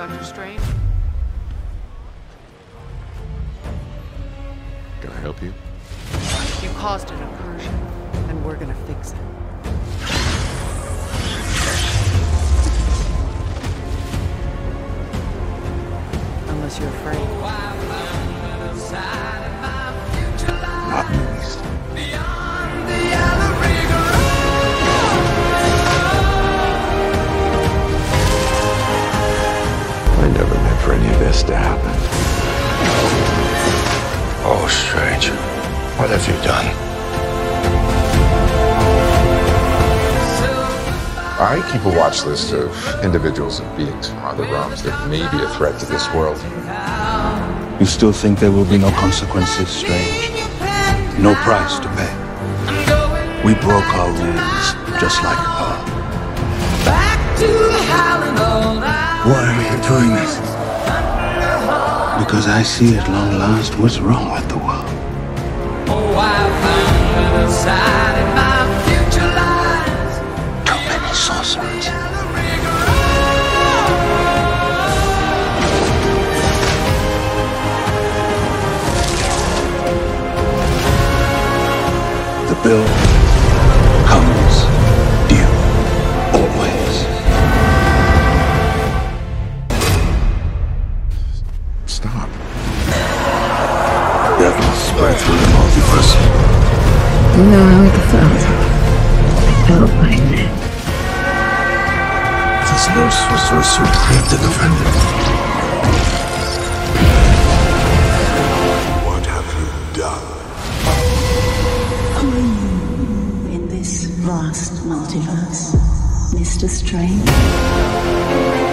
Dr. Strange? Can I help you? You caused an incursion, and we're gonna fix it. Unless you're afraid. Not in the least. I never meant for any of this to happen. Oh, Strange. What have you done? I keep a watch list of individuals and beings from other realms that may be a threat to this world. You still think there will be no consequences, Strange? No price to pay? We broke our rules, just like her. Why are you doing this? Because I see at long last what's wrong with the world. Too many sorcerers. The bill comes due, always. Stop. Devils spread through the multiverse. You know how it felt. It felt like that. There's no sorceress who claimed to defend it. What have you done? Who are you in this vast multiverse, Mr. Strange?